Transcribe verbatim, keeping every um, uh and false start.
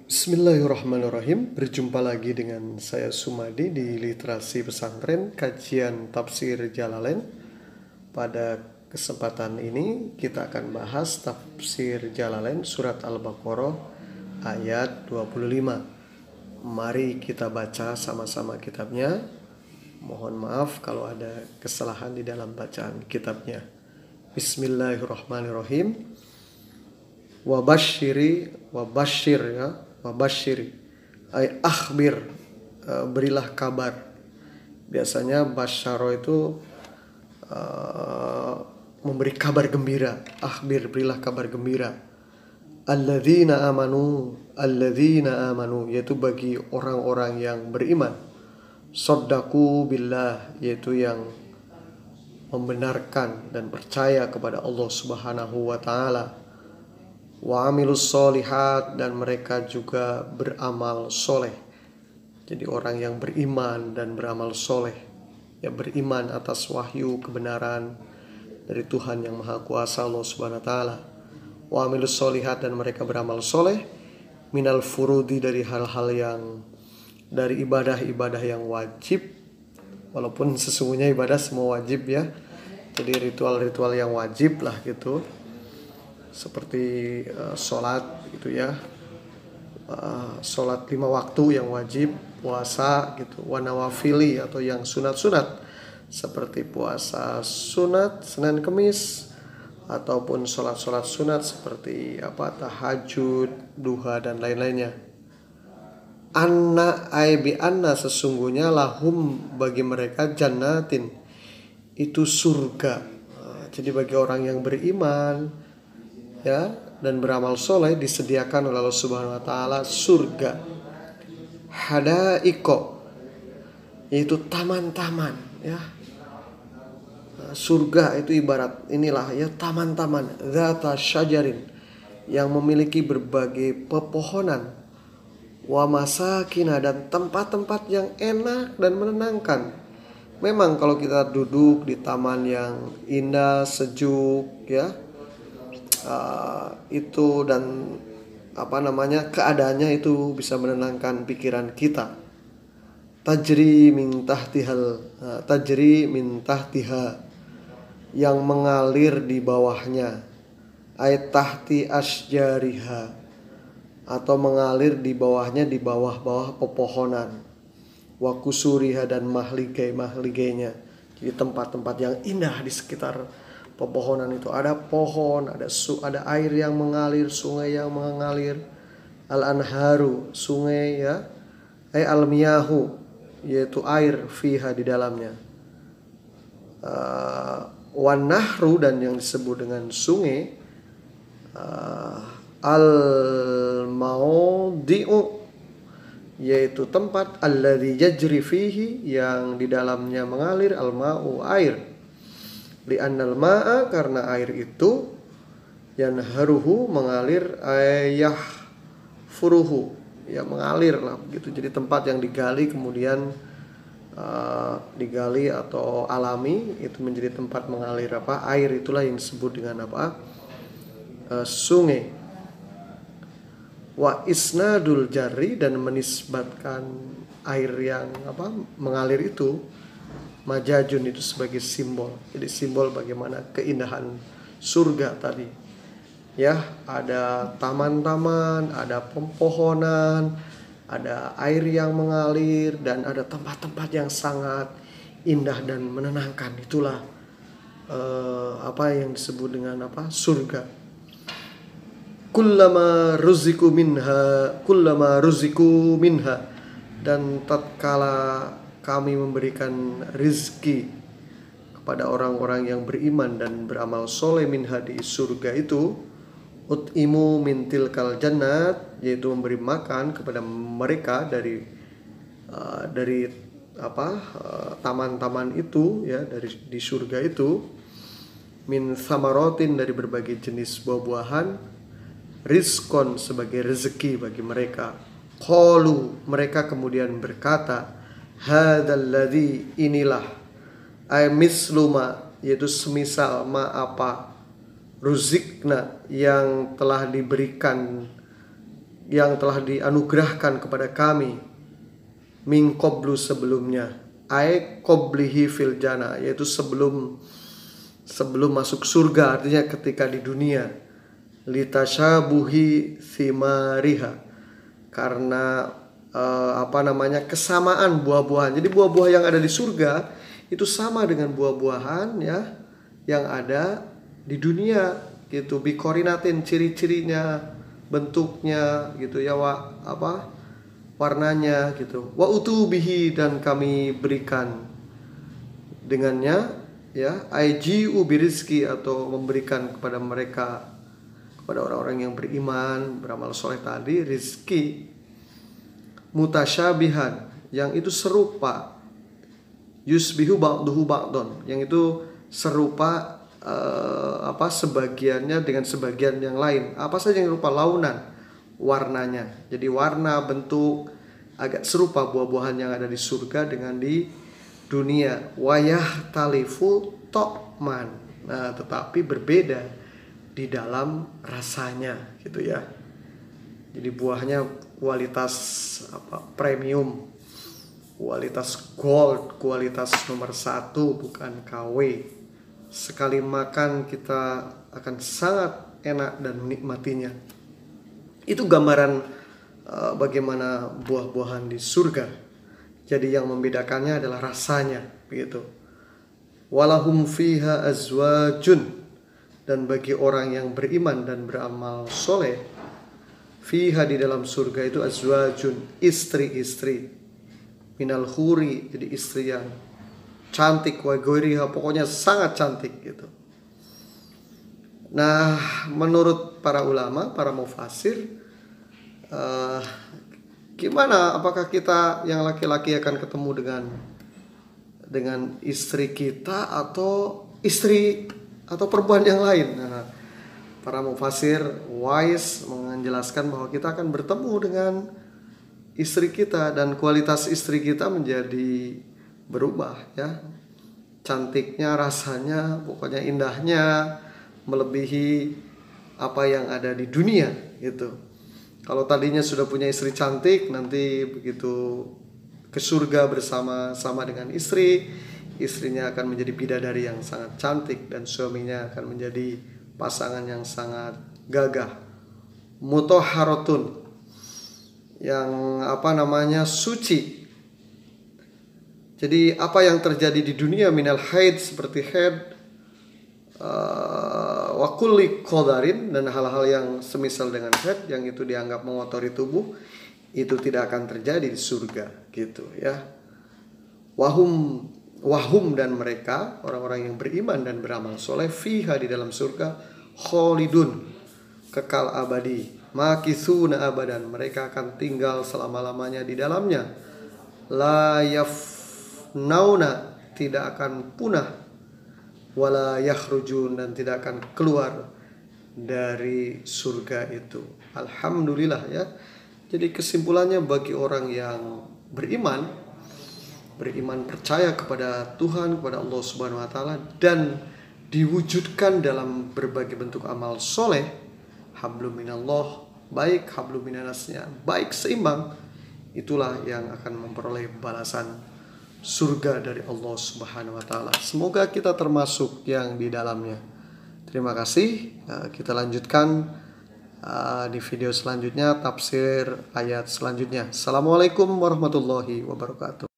Bismillahirrahmanirrahim. Berjumpa lagi dengan saya Sumadi di Literasi Pesantren Kajian Tafsir Jalalain. Pada kesempatan ini kita akan bahas Tafsir Jalalain Surat Al-Baqarah ayat dua puluh lima. Mari kita baca sama-sama kitabnya. Mohon maaf kalau ada kesalahan di dalam bacaan kitabnya. Bismillahirrahmanirrahim. Wabashiri, wabashir ya, wabashiri ay akhbir, uh, berilah kabar. Biasanya basyaro itu uh, memberi kabar gembira. Akhbir, berilah kabar gembira. Alladzina amanu, alladzina amanu, yaitu bagi orang-orang yang beriman. Saddaku billah, yaitu yang membenarkan dan percaya kepada Allah Subhanahu wa taala. Wa amilus solihat, dan mereka juga beramal soleh. Jadi orang yang beriman dan beramal soleh, ya, beriman atas wahyu kebenaran dari Tuhan yang Maha Kuasa Allah Subhanahu wa taala. Wa amilus solihat, dan mereka beramal soleh minal furudi, dari hal-hal yang dari ibadah-ibadah yang wajib, walaupun sesungguhnya ibadah semua wajib ya. Jadi ritual-ritual yang wajib lah gitu, seperti uh, sholat gitu ya, uh, sholat lima waktu yang wajib, puasa gitu, wanawafili atau yang sunat-sunat seperti puasa sunat Senin Kemis, ataupun sholat-sholat sunat seperti apa tahajud, duha dan lain-lainnya. Anna aibi anna, sesungguhnya lahum, bagi mereka, jannatin, itu surga. Uh, jadi bagi orang yang beriman ya dan beramal soleh disediakan oleh Allah Subhanahu wa taala surga. Hadaiko, yaitu taman-taman ya. Surga itu ibarat inilah ya, taman-taman zata syajarin, yang memiliki berbagai pepohonan. Wa masakina, dan tempat-tempat yang enak dan menenangkan. Memang kalau kita duduk di taman yang indah, sejuk ya, Uh, itu dan apa namanya keadaannya itu bisa menenangkan pikiran kita. Tajri min tahtihal, uh, tajri min tahtiha, yang mengalir di bawahnya. Ay tahti asjariha, atau mengalir di bawahnya, di bawah-bawah pepohonan. Wa kusuriha, dan mahligai-mahligainya. Jadi tempat-tempat yang indah di sekitar pepohonan itu, ada pohon, ada su, ada air yang mengalir, sungai yang mengalir. Al-anharu, sungai ya, ay al-miyahu, yaitu air, fiha, di dalamnya. Uh, wan nahru, dan yang disebut dengan sungai, uh, al-maudi'u, yaitu tempat, alladzi yajri fihi, yang di dalamnya mengalir, al-ma'u, air. Li'annal ma'a, karena air itu, yanharuhu, mengalir, ayah furuhu, ya mengalir lah begitu. Jadi tempat yang digali kemudian uh, digali atau alami itu menjadi tempat mengalir apa air, itulah yang disebut dengan apa uh, sungai. Wa isnadul jari, dan menisbatkan air yang apa mengalir itu, majajun, itu sebagai simbol. Jadi simbol bagaimana keindahan surga tadi. Ya, ada taman-taman, ada pepohonan, ada air yang mengalir, dan ada tempat-tempat yang sangat indah dan menenangkan. Itulah uh, apa yang disebut dengan apa? Surga. Kullama ruziku minha, kullama ruziku minha, dan tatkala kami memberikan rizki kepada orang-orang yang beriman dan beramal soleh, minha, di surga itu, ut'imu mintil kal jannat, yaitu memberi makan kepada mereka dari uh, dari apa uh, taman-taman itu ya, dari di surga itu, min samarotin, dari berbagai jenis buah-buahan, rizkon, sebagai rezeki bagi mereka. Qalu, mereka kemudian berkata, hadzalladzi, inilah, ay misluma, yaitu semisal ma apa, ruzikna, yang telah diberikan yang telah dianugerahkan kepada kami min qablu sebelumnya, ai qablihi fil jannah, yaitu sebelum sebelum masuk surga, artinya ketika di dunia, litasyabuhi thimariha, karena eh, apa namanya kesamaan buah-buahan. Jadi buah-buah yang ada di surga itu sama dengan buah-buahan ya yang ada di dunia gitu, bikorinatin, ciri-cirinya, bentuknya gitu ya, wa, apa warnanya gitu, wa utubihi, dan kami berikan dengannya ya, aji'u birizki, atau memberikan kepada mereka, kepada orang-orang yang beriman, beramal soleh tadi, rizki mutasyabihan, yang itu serupa, yusbihu ba'duhu ba'don, yang itu serupa uh, apa sebagiannya dengan sebagian yang lain. Apa saja yang rupa? Launan, warnanya. Jadi warna, bentuk agak serupa buah-buahan yang ada di surga dengan di dunia. Wayah talifu tokman. Nah, tetapi berbeda di dalam rasanya gitu ya. Jadi buahnya kualitas apa premium, kualitas gold, kualitas nomor satu, bukan K W. Sekali makan kita akan sangat enak dan menikmatinya. Itu gambaran uh, bagaimana buah-buahan di surga. Jadi yang membedakannya adalah rasanya, begitu. Walahum fiha azwajun, dan bagi orang yang beriman dan beramal soleh, fiha di dalam surga itu azwajun, istri-istri, minal huri, jadi istri yang cantik, wa ghairiha, pokoknya sangat cantik gitu. Nah, menurut para ulama, para mufasir, uh, gimana? Apakah kita yang laki-laki akan ketemu dengan dengan istri kita atau istri atau perempuan yang lain? Nah, para mufasir wise menjelaskan bahwa kita akan bertemu dengan istri kita, dan kualitas istri kita menjadi berubah ya. Cantiknya, rasanya, pokoknya indahnya melebihi apa yang ada di dunia gitu. Kalau tadinya sudah punya istri cantik, nanti begitu ke surga bersama-sama dengan istri, istrinya akan menjadi bidadari yang sangat cantik, dan suaminya akan menjadi pasangan yang sangat gagah, mutahharatun, yang apa namanya suci. Jadi apa yang terjadi di dunia minal haid, seperti haid, uh, wa kulli qadarin, dan hal-hal yang semisal dengan haid yang itu dianggap mengotori tubuh, itu tidak akan terjadi di surga gitu ya. Wahum wahum dan mereka, orang-orang yang beriman dan beramal soleh, fiha di dalam surga, kholidun, kekal abadi, makithuna abadan, mereka akan tinggal selama-lamanya di dalamnya, la yafnauna, tidak akan punah, wala yakhrujun, dan tidak akan keluar dari surga itu. Alhamdulillah ya. Jadi kesimpulannya, bagi orang yang beriman, beriman percaya kepada Tuhan, kepada Allah Subhanahu wa taala, dan diwujudkan dalam berbagai bentuk amal soleh, hablum minallah, baik hablum minanasnya, baik seimbang, itulah yang akan memperoleh balasan surga dari Allah Subhanahu wa taala. Semoga kita termasuk yang di dalamnya. Terima kasih. Kita lanjutkan di video selanjutnya, tafsir ayat selanjutnya. Assalamualaikum warahmatullahi wabarakatuh.